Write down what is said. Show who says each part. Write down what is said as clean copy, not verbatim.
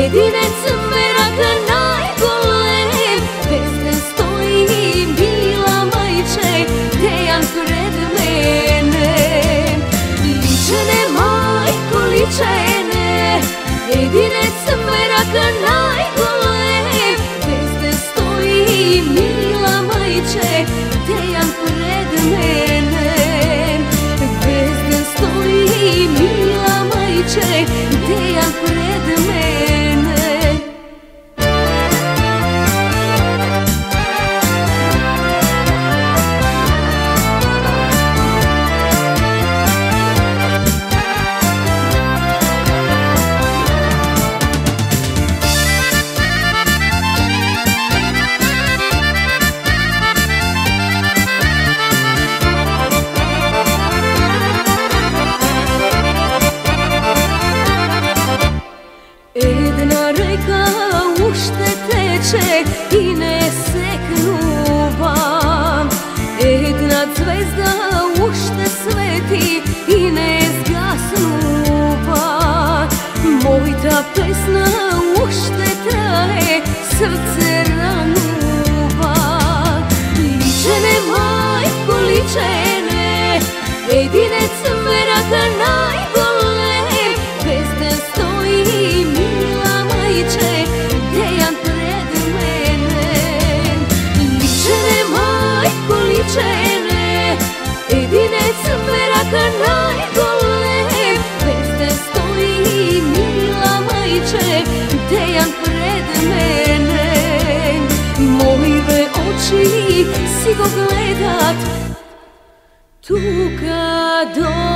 Speaker 1: Jedinec meraka najgolem, pesne stoji mila majče, Dejan pred mene. Ličene majko, ličene, jedinec meraka najgolem, pesne stoji mila majče, Dejan pred mene. Pesne stoji mila majče, Dejan pred mene. Една река уште тече и не секнува, една звезда уште свети и не згаснува. Мојта песна уште трае, срце ранува. Личене, мајко, личене, единец мерака најголем, песен стои мила majče, Dejan pred mene. Ličene, majko, ličene, jedinec meraka najgolem, pesne stoji mila majče, Dejan pred mene. Moje oči si go gledat, tuga do